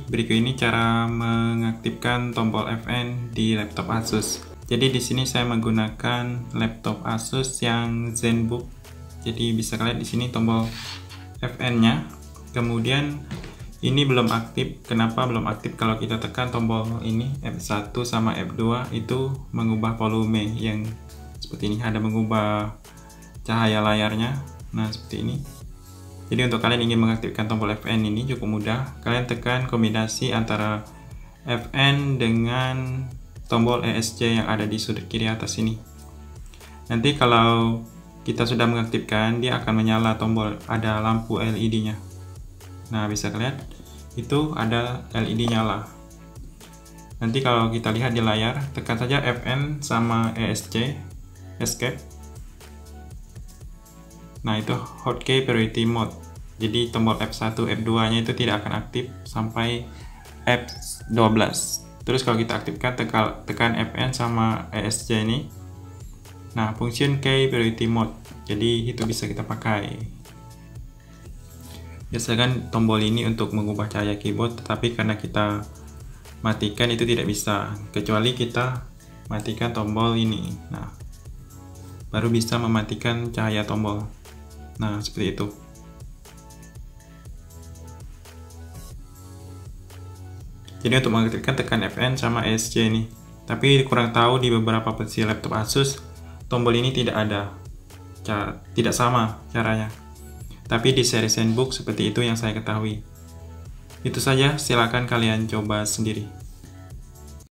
Berikut ini cara mengaktifkan tombol FN di laptop Asus. Jadi di sini saya menggunakan laptop Asus yang ZenBook. Jadi bisa kalian di sini tombol FN-nya. Kemudian ini belum aktif. Kenapa belum aktif? Kalau kita tekan tombol ini F1 sama F2 itu mengubah volume yang seperti ini, ada mengubah cahaya layarnya. Nah, seperti ini. Jadi untuk kalian ingin mengaktifkan tombol FN ini cukup mudah. Kalian tekan kombinasi antara FN dengan tombol ESC yang ada di sudut kiri atas ini. Nanti kalau kita sudah mengaktifkan, dia akan menyala tombol, ada lampu LED-nya. Nah, bisa kalian itu ada LED nyala. Nanti kalau kita lihat di layar, tekan saja FN sama ESC, escape. Nah, itu hotkey priority mode. Jadi tombol F1, F2 nya itu tidak akan aktif sampai F12. Terus kalau kita aktifkan, tekan FN sama ESC ini. Nah, function key priority mode. Jadi itu bisa kita pakai. Biasakan tombol ini untuk mengubah cahaya keyboard, tetapi karena kita matikan itu tidak bisa, kecuali kita matikan tombol ini. Nah, baru bisa mematikan cahaya tombol. Nah, seperti itu. Jadi untuk mengaktifkan, tekan FN sama ESC ini. Tapi kurang tahu di beberapa versi laptop Asus tombol ini tidak ada, tidak sama caranya. Tapi di seri ZenBook seperti itu yang saya ketahui. Itu saja, silakan kalian coba sendiri.